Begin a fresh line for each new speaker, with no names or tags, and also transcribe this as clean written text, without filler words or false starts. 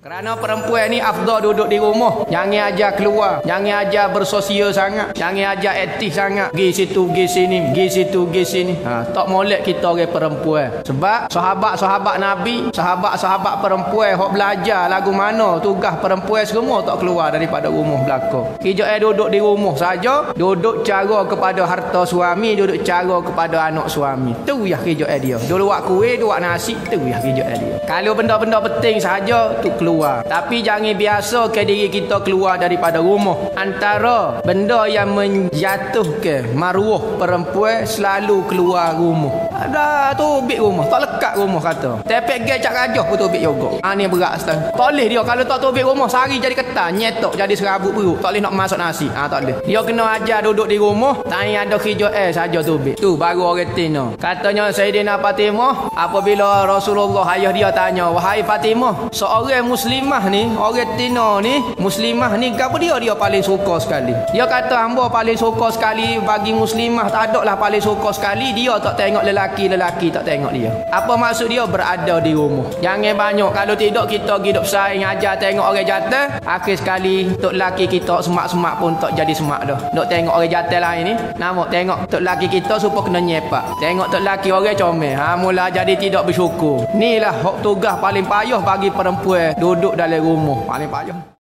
Kerana perempuan ni afdal duduk di rumah. Jangan ajar keluar. Jangan ajar bersosial sangat. Jangan ajar aktif sangat. Gi situ, gi sini. Gi situ, gi sini. Tak molek kita orang perempuan. Sebab sahabat-sahabat Nabi, sahabat-sahabat perempuan hok belajar lagu mana tugas perempuan semua tak keluar daripada rumah belakang. Kijak duduk di rumah saja, duduk cara kepada harta suami, duduk cara kepada anak suami. Tu ya kijak dia. Dulu buat kuih, buat nasi, tu ya kijak dia. Kalau benda-benda penting saja tu keluar. Tapi jangan biasa ke diri kita keluar daripada rumah. Antara benda yang menjatuhkan maruah perempuan selalu keluar rumah. Ada tubik rumah, tak lekat rumah kata. Tepek gecak rajah pun tubik juga. Ni berat setengah. Tak boleh dia kalau tak tubik rumah sehari jadi ketan, nyetok jadi serabut perut. Tak boleh nak masak nasi. Tak boleh. Dia kena ajar duduk di rumah, tanya ada kerja saja tubik. Tu baru orang Tina. Katanya Sayyidina Fatimah, apabila Rasulullah ayah dia tanya, "Wahai Fatimah, seorang muslimah ni, orang Tina ni, muslimah ni apa dia paling suka sekali?" Dia kata, "Hamba paling suka sekali bagi muslimah, tak ada lah paling suka sekali dia tak tengok lelaki tak tengok dia." Apa maksud dia? Berada di rumah. Jangan banyak, kalau tidak kita hidup saing ajar tengok orang jatuh, akhir sekali tok lelaki kita semak-semak pun tak jadi semak dah. Dok tengok orang jatuh lain ni, nama tengok tok lelaki kita supaya kena nyepak. Tengok tok lelaki orang comel, mula jadi tidak bersyukur. Inilah tugas paling payah bagi perempuan duduk dalam rumah, paling payah.